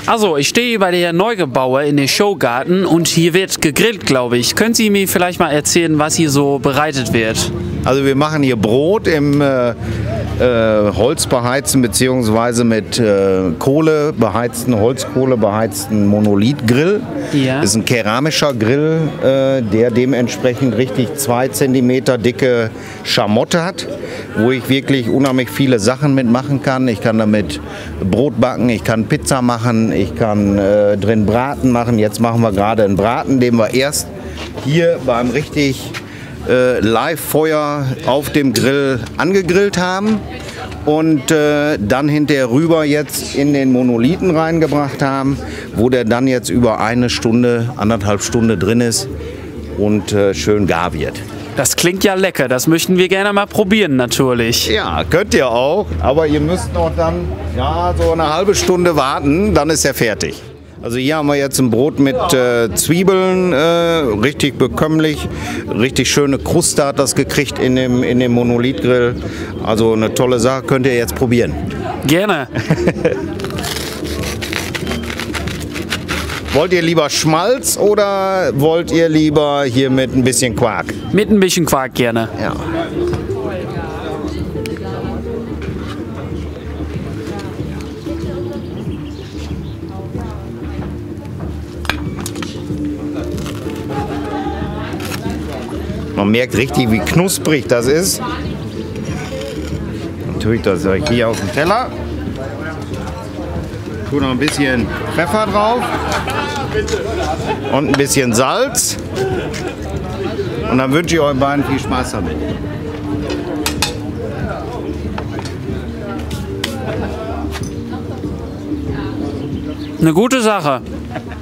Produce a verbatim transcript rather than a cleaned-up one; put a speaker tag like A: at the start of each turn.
A: Also, ich stehe bei der Neugebaue in der Showgarten und hier wird gegrillt, glaube ich. Können Sie mir vielleicht mal erzählen, was hier so bereitet wird?
B: Also wir machen hier Brot im äh, äh, Holz beheizten beziehungsweise mit äh, Kohle beheizten, Holzkohle beheizten Monolithgrill.
A: Ja.
B: Das ist ein keramischer Grill, äh, der dementsprechend richtig zwei Zentimeter dicke Schamotte hat, wo ich wirklich unheimlich viele Sachen mitmachen kann. Ich kann damit Brot backen, ich kann Pizza machen, ich kann äh, drin Braten machen. Jetzt machen wir gerade einen Braten, den wir erst hier beim richtig äh, Live-Feuer auf dem Grill angegrillt haben und äh, dann hinterher rüber jetzt in den Monolithen reingebracht haben, wo der dann jetzt über eine Stunde, anderthalb Stunde drin ist und äh, schön gar wird.
A: Das klingt ja lecker, das möchten wir gerne mal probieren natürlich.
B: Ja, könnt ihr auch, aber ihr müsst noch dann ja, so eine halbe Stunde warten, dann ist er fertig. Also hier haben wir jetzt ein Brot mit äh, Zwiebeln, äh, richtig bekömmlich, richtig schöne Kruste hat das gekriegt in dem, in dem Monolithgrill. Also eine tolle Sache, könnt ihr jetzt probieren.
A: Gerne.
B: Wollt ihr lieber Schmalz oder wollt ihr lieber hier mit ein bisschen Quark?
A: Mit ein bisschen Quark gerne.
B: Ja. Man merkt richtig, wie knusprig das ist. Natürlich das hier auf den Teller. Tue noch ein bisschen Pfeffer drauf und ein bisschen Salz. Und dann wünsche ich euch beiden viel Spaß damit.
A: Eine gute Sache.